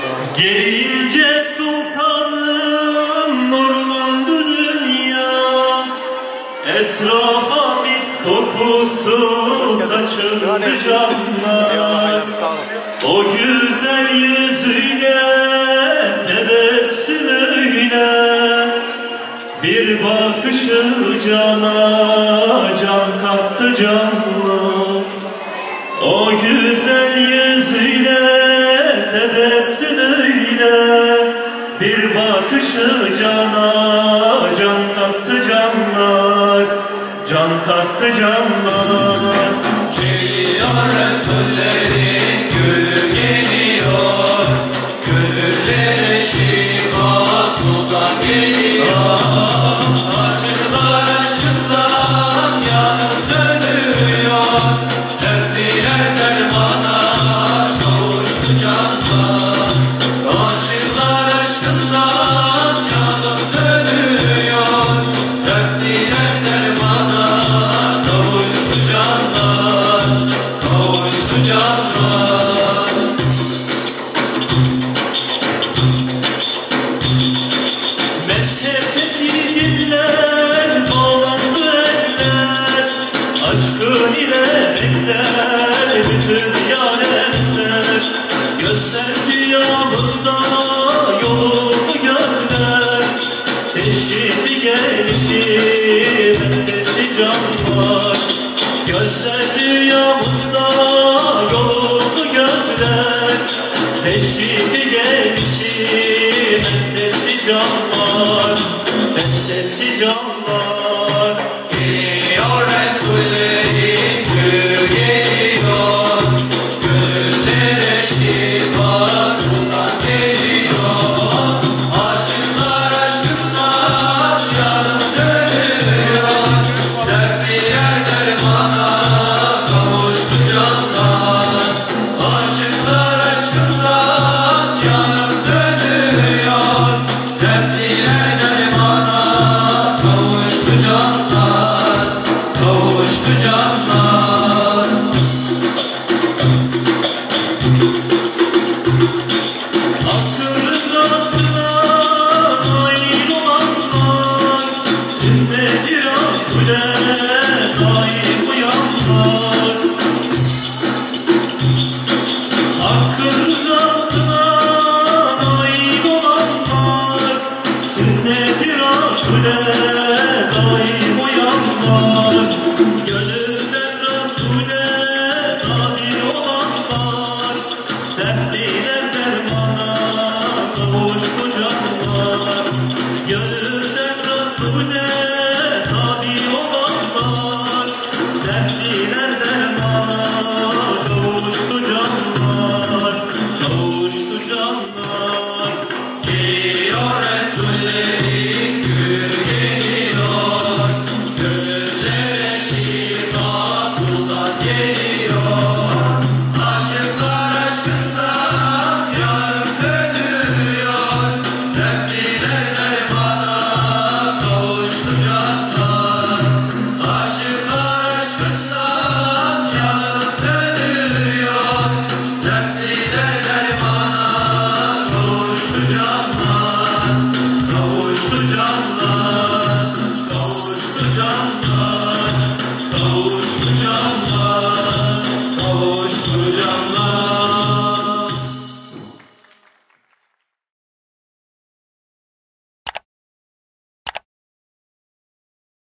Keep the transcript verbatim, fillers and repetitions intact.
Gelince sultanım nurlandı dünya, etrafa mis kokusu saçıldı canlar. O güzel yüzüyle, tebessümüyle, bir bakışı cana can kattı canlar. O güzel yüzüyle, tebessümüyle, bir bakışı cana can kattı canlar, can kattı canlar. Geliyor Resullerin gülü geliyor, gönüllere şifa sultan geliyor. Aşıklar aşkından yanıp dönüyor, dertliler dermana kavuştu canlar. Aşıklar aşkından yanıp dönüyor, dertliler dermana kavuştu canlar, kavuştu canlar. Mezhepteki diller, bağlandı eller, aşkın ile bekler bütün yarenler. Gösterdi yağımızda yolunu gözler, teşrifi gelişi mesletti canlar. Gösterdi yağımızda yolunu gözler, teşrifi gelişi mesletti canlar, mesletti canlar. Geliyor Resullerin gülü geliyor, gönüllere şifa sultan geliyor. Aşıklar aşkından yanıp dönüyor, dertliler dermana kavuştu canlar. Aşıklar aşkından yanıp dönüyor, dertliler dermana kavuştu canlar, kavuştu canlar. Hakkın rızasına nail olanlar, sünnet-i Rasûl'e daim uyanlar. Hakkın rızasına